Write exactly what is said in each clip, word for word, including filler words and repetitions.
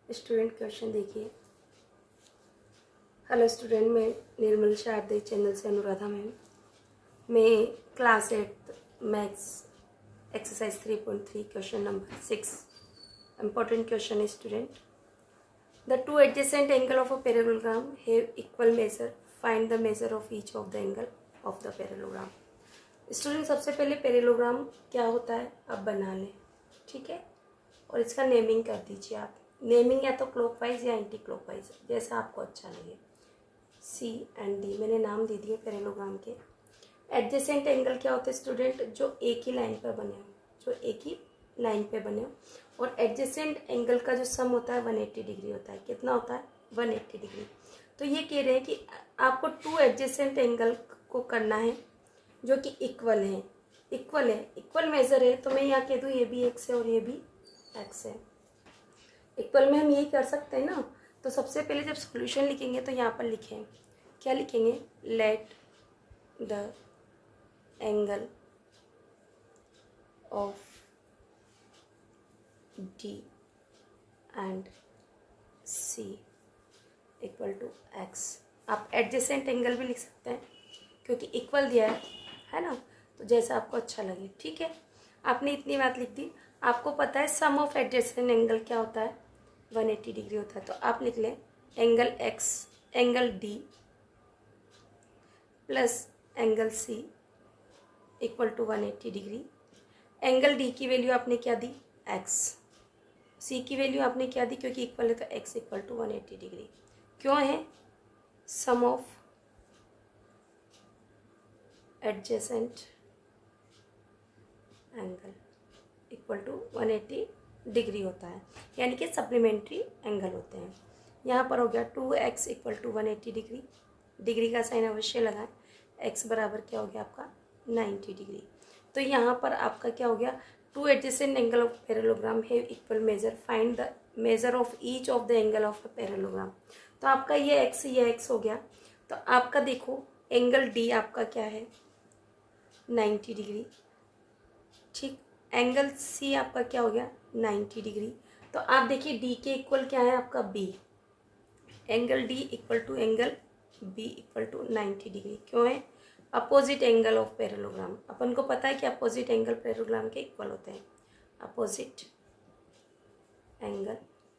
Student question देखिए। Hello student, मैं Nirmal Sharde channel से अनुराधा मैम। मैं class eight maths exercise three point three question number six important question है student. The two adjacent angle of a parallelogram have equal measure, find the measure of each of the angle of the parallelogram. Student सबसे पहले parallelogram क्या होता है आप बना लें, ठीक है, और इसका नेमिंग कर दीजिए आप। नेमिंग या तो क्लॉकवाइज या एंटी क्लॉकवाइज, जैसा आपको अच्छा लगे। सी एंड डी मैंने नाम दे दिए पैरेललोग्राम के। एडजेसेंट एंगल क्या होते हैं स्टूडेंट? जो एक ही लाइन पर बने हो, जो एक ही लाइन पे बने हो। और एडजेसेंट एंगल का जो सम होता है वन एट्टी डिग्री होता है। कितना होता है? One eighty degree. तो ये कह रहे हैं कि आपको टू एडजेसेंट एंगल को करना है जो कि इक्वल है। इक्वल है, इक्वल मेजर है, तो मैं यहाँ कह दूँ ये भी एक्स है और ये भी एक्स है। इक्वल में हम यही कर सकते हैं ना। तो सबसे पहले जब सॉल्यूशन लिखेंगे तो यहाँ पर लिखें, क्या लिखेंगे? Let the angle of D and C equal to x. आप एडजेसेंट एंगल भी लिख सकते हैं क्योंकि इक्वल दिया है, है ना। तो जैसा आपको अच्छा लगे, ठीक है। आपने इतनी बात लिख दी। आपको पता है सम ऑफ एडजेसेंट एंगल क्या होता है? वन एट्टी डिग्री होता है। तो आप लिख लें angle x, angle D plus angle C equal to one eighty degree. Angle D की वैल्यू आपने क्या दी? एक्स। सी की वैल्यू आपने क्या दी? क्योंकि इक्वल है तो x equal to one eighty degree. क्यों है? Sum of adjacent angle equal to one eighty degree होता है, यानी कि सप्लीमेंट्री एंगल होते हैं। यहाँ पर हो गया two x equal to one eighty degree. Degree का साइन अवश्य लगाएं। एक्स बराबर क्या हो गया आपका? Ninety degree. तो यहाँ पर आपका क्या हो गया? Two adjacent angle of parallelogram have equal measure, find the measure of each of the angle of a parallelogram. तो आपका ये एक्स ये एक्स हो गया। तो आपका देखो एंगल डी आपका क्या है? नाइन्टी डिग्री, ठीक। एंगल सी आपका क्या हो गया? Ninety degree. तो आप देखिए डी के इक्वल क्या है आपका? B. Angle D equal to angle B equal to ninety degree. क्यों है? Opposite angle of parallelogram. अपन को पता है कि अपोजिट एंगल पैरेललोग्राम के इक्वल होते हैं। अपोजिट एंगल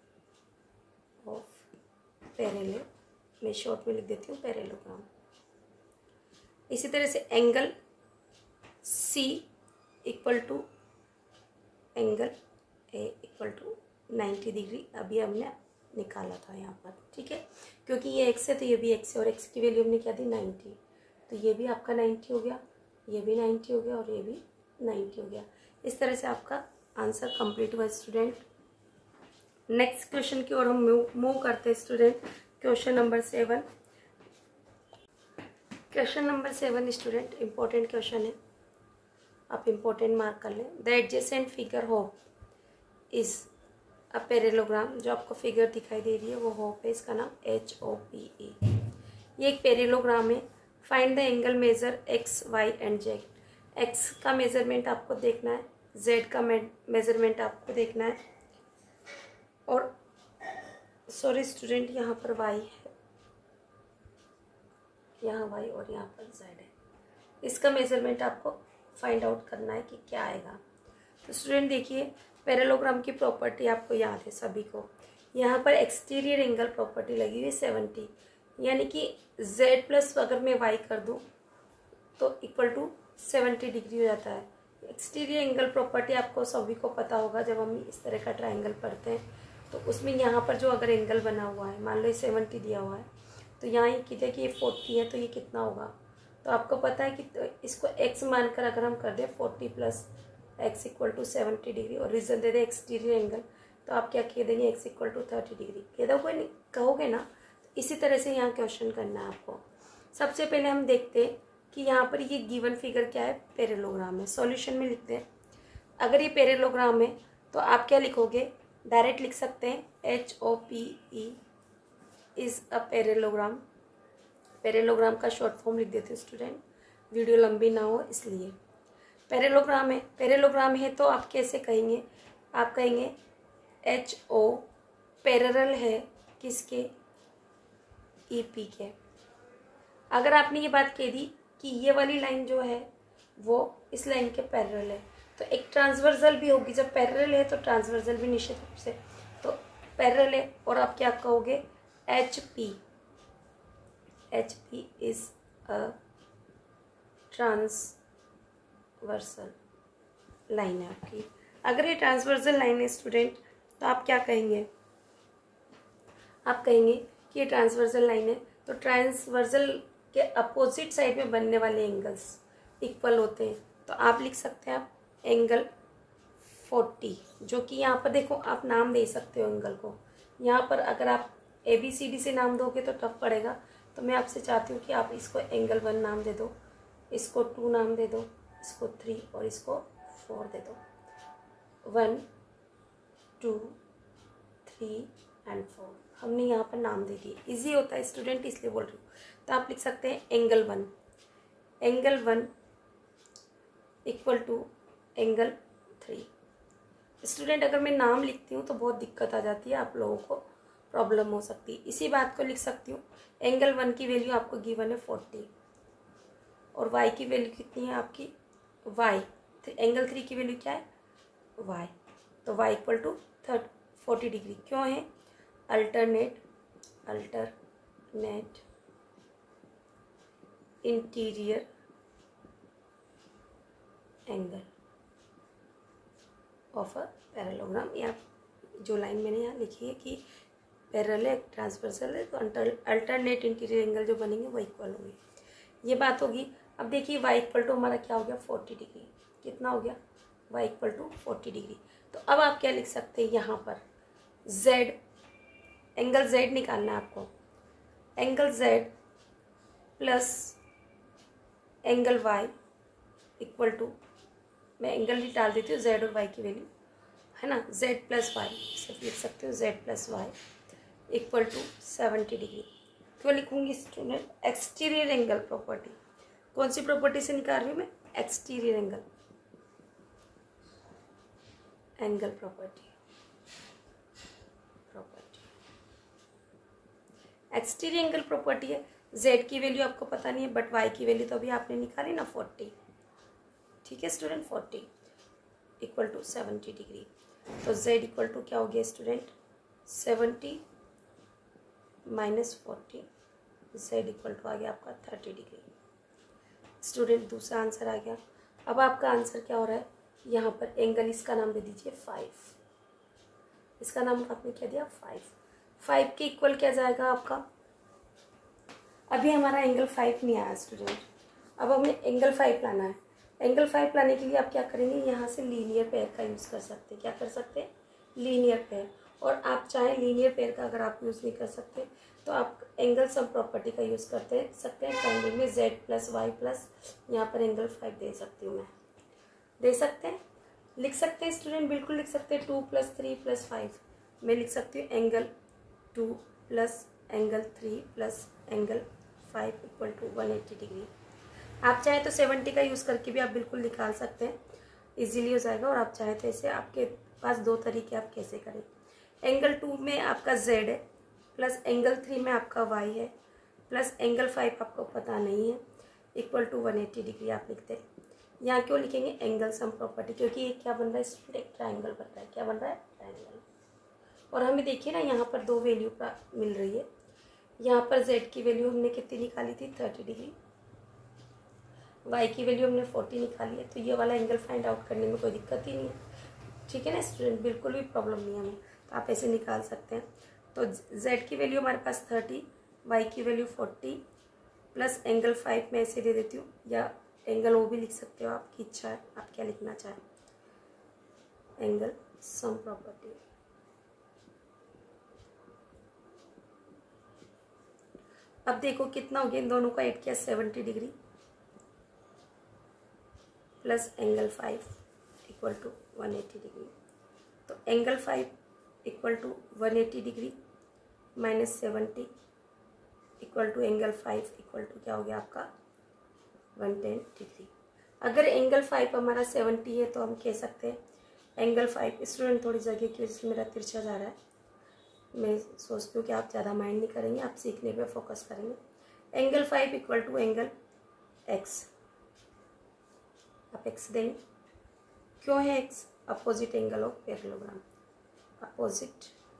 ऑफ पैरेलल, मैं शॉर्ट में लिख देती हूँ पैरेललोग्राम। इसी तरह से angle C equal to angle A equal to ninety degree अभी हमने निकाला था यहाँ पर, ठीक है। क्योंकि ये एक्स है तो ये भी एक्स है और एक्स की वैल्यू हमने क्या दी? नाइन्टी। तो ये भी आपका नाइन्टी हो गया, ये भी नाइन्टी हो गया और ये भी नाइन्टी हो गया। इस तरह से आपका आंसर कंप्लीट हुआ स्टूडेंट। नेक्स्ट क्वेश्चन की ओर हम मूव करते हैं student. Question number seven. Question number seven student important question है, आप इम्पोर्टेंट मार्क कर लें। The adjacent figure hope is a parallelogram. जो आपको फिगर दिखाई दे रही है वो होप है, इसका नाम एच ओ पी ई। ये एक पैरेललोग्राम है। Find the angle measure x y and z. X का मेजरमेंट आपको देखना है, जेड का मेजरमेंट आपको देखना है, और सॉरी स्टूडेंट यहाँ पर वाई है, यहाँ वाई और यहाँ पर जेड है। इसका मेजरमेंट आपको फाइंड आउट करना है कि क्या आएगा। तो स्टूडेंट देखिए पैरेललोग्राम की प्रॉपर्टी आपको याद है सभी को। यहाँ पर एक्सटीरियर एंगल प्रॉपर्टी लगी हुई है सेवेंटी, यानी कि z प्लस अगर मैं y कर दूँ तो इक्वल टू सेवेंटी डिग्री हो जाता है। एक्सटीरियर एंगल प्रॉपर्टी आपको सभी को पता होगा। जब हम इस तरह का ट्राइंगल पढ़ते हैं तो उसमें यहाँ पर जो अगर एंगल बना हुआ है, मान लो ये सेवेंटी दिया हुआ है, तो यहाँ ये कितने कि ये फोर्टी है, तो ये कितना होगा? तो आपको पता है कि इसको x मानकर अगर हम कर दें forty plus x equal to seventy degree और रीजन दे दें एक्सटीरियर एंगल, तो आप क्या कह देंगे? X equal to thirty degree कह दो, कोई कहोगे ना। तो इसी तरह से यहाँ क्वेश्चन करना है आपको। सबसे पहले हम देखते हैं कि यहाँ पर ये गिवन फिगर क्या है? पैरेललोग्राम है। सॉल्यूशन में लिखते हैं। अगर ये पैरेललोग्राम है तो आप क्या लिखोगे? डायरेक्ट लिख सकते हैं H O P E is a parallelogram. Parallelogram का शॉर्ट फॉर्म लिख देते हैं स्टूडेंट, वीडियो लंबी ना हो इसलिए। पैरेललोग्राम है, पैरेललोग्राम है तो आप कैसे कहेंगे? आप कहेंगे एच ओ पैरेलल है किसके, ई पी के। अगर आपने ये बात कह दी कि ये वाली लाइन जो है वो इस लाइन के पैरेलल है, तो एक ट्रांसवर्सल भी होगी। जब पैरेलल है तो ट्रांसवर्सल भी निश्चित रूप से, तो पैरेलल है। और आप क्या कहोगे, H P, H P is a transversal line है आपकी। अगर ये ट्रांसवर्सल लाइन है स्टूडेंट, तो आप क्या कहेंगे, आप कहेंगे कि ये ट्रांसवर्सल लाइन है, तो ट्रांसवर्सल के अपोजिट साइड में बनने वाले एंगल्स इक्वल होते हैं। तो आप लिख सकते हैं आप एंगल फोर्टी, जो कि यहाँ पर देखो आप नाम दे सकते हो एंगल को। यहाँ पर अगर आप ए बी सी डी से नाम दोगे तो टफ पड़ेगा, तो मैं आपसे चाहती हूँ कि आप इसको एंगल वन नाम दे दो, इसको टू नाम दे दो, इसको थ्री और इसको फोर दे दो। One, two, three and four हमने यहाँ पर नाम दे दिए। इजी होता है स्टूडेंट, इसलिए बोल रही हूँ। तो आप लिख सकते हैं angle one, angle one equal to angle three. Student अगर मैं नाम लिखती हूँ तो बहुत दिक्कत आ जाती है, आप लोगों को प्रॉब्लम हो सकती है। इसी बात को लिख सकती हूँ, एंगल वन की वैल्यू आपको गिवन है फोर्टी और वाई की वैल्यू कितनी है आपकी, वाई। एंगल थ्री की वैल्यू क्या है, वाई। तो y equal to third forty degree क्यों है, alternate alternate interior angle of a parallelogram. या जो लाइन मैंने यहाँ लिखी है कि पैरेलल है, ट्रांसवर्सल है, तो अल्टरनेट इंटीरियर एंगल जो बनेंगे वो इक्वल होंगे। ये बात होगी। अब देखिए वाई इक्वल टू हमारा क्या हो गया, फोर्टी डिग्री। कितना हो गया, y equal to forty degree. तो अब आप क्या लिख सकते हैं, यहाँ पर z, एंगल z निकालना है आपको। Angle z plus angle y equal to, मैं एंगल ही डाल देती हूँ z और y की वैल्यू, है ना, z प्लस वाई, सिर्फ लिख सकते हो z plus y equal to seventy degree. क्यों लिखूंगी स्टूडेंट, एक्सटीरियर एंगल प्रॉपर्टी। कौन सी प्रॉपर्टी से निकाल रही हूँ मैं, exterior angle angle property property exterior angle property है। z की वैल्यू आपको पता नहीं है, बट y की वैल्यू तो अभी आपने निकाली ना, फोर्टी। ठीक है student, forty equal to seventy degree. तो z इक्वल टू क्या हो गया student, seventy minus forty, z equal to आ गया आपका थर्टी डिग्री। स्टूडेंट दूसरा आंसर आ गया। अब आपका आंसर क्या हो रहा है, यहाँ पर एंगल इसका नाम दे दीजिए फाइव, इसका नाम आपने क्या दिया, फाइव। फाइव के इक्वल क्या जाएगा आपका, अभी हमारा एंगल फाइव नहीं आया स्टूडेंट, अब हमें एंगल फाइव लाना है। एंगल फाइव लाने के लिए आप क्या करेंगे, यहाँ से लीनियर पेयर का यूज़ कर सकते हैं। क्या कर सकते हैं, लीनियर पेयर। और आप चाहें लीनियर पेयर का अगर आप यूज़ नहीं कर सकते तो आप एंगल सम प्रॉपर्टी का यूज़ करते सकते हैं। ट्रायंगल में जेड प्लस वाई प्लस यहाँ पर एंगल फाइव दे सकती हूँ मैं, दे सकते हैं, लिख सकते हैं स्टूडेंट, बिल्कुल लिख सकते हैं। Two plus three plus five मैं लिख सकती हूँ angle two plus angle three plus angle five equal to one eighty degree. आप चाहे तो सेवेंटी का यूज़ करके भी आप बिल्कुल निकाल सकते हैं, इजीली हो जाएगा। और आप चाहे तो ऐसे, आपके पास दो तरीके आप कैसे करें। एंगल टू में आपका जेड है प्लस एंगल थ्री में आपका वाई है प्लस एंगल फाइव आपको पता नहीं है equal to one eighty degree आप लिखते हैं। यहाँ क्यों लिखेंगे, एंगल सम प्रॉपर्टी, क्योंकि ये क्या बन रहा है स्टूडेंट, एक ट्रायंगल बन रहा है। क्या बन रहा है, ट्रायंगल। और हमें देखिए ना यहाँ पर दो वैल्यू मिल रही है। यहाँ पर z की वैल्यू हमने कितनी निकाली थी, थर्टी डिग्री, y की वैल्यू हमने फोर्टी निकाली है। तो ये वाला एंगल फाइंड आउट करने में कोई दिक्कत ही नहीं है, ठीक है ना स्टूडेंट, बिल्कुल भी प्रॉब्लम नहीं है हमें। तो आप ऐसे निकाल सकते हैं। तो z की वैल्यू हमारे पास थर्टी, y की value forty plus angle five में ऐसे दे देती हूँ, या एंगल वो भी लिख सकते हो, आपकी इच्छा है आप क्या लिखना चाहें। एंगल सम प्रॉपर्टी, अब देखो कितना हो गया, इन दोनों का ऐड किया seventy degree plus angle five equal to one eighty degree. तो angle five equal to one eighty degree minus seventy equal to angle five equal to क्या हो गया आपका वन टेन डिग्री। अगर एंगल फाइव हमारा seventy है तो हम कह सकते हैं एंगल फाइव, स्टूडेंट थोड़ी जगह की वजह से मेरा तिरछा जा रहा है, मैं सोचती हूँ कि आप ज़्यादा माइंड नहीं करेंगे, आप सीखने पे फोकस करेंगे। Angle five equal to angle x, आप एक्स देंगे। क्यों है x? Opposite angle of parallelogram, opposite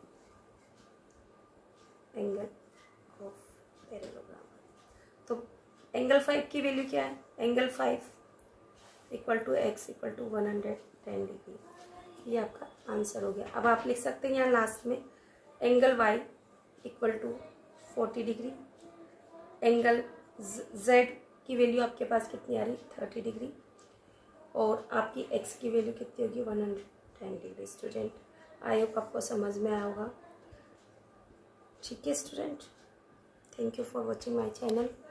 angle of parallelogram. तो एंगल फाइव की वैल्यू क्या है? Angle five equal to x equal to one hundred ten degree. ये आपका आंसर हो गया। अब आप लिख सकते हैं यहाँ लास्ट में angle y equal to forty degree, angle z की वैल्यू आपके पास कितनी आ रही? थर्टी डिग्री, और आपकी एक्स की वैल्यू कितनी होगी? One hundred ten degree. Student, I hope आपको समझ में आया होगा। ठीक है student, thank you for watching my channel.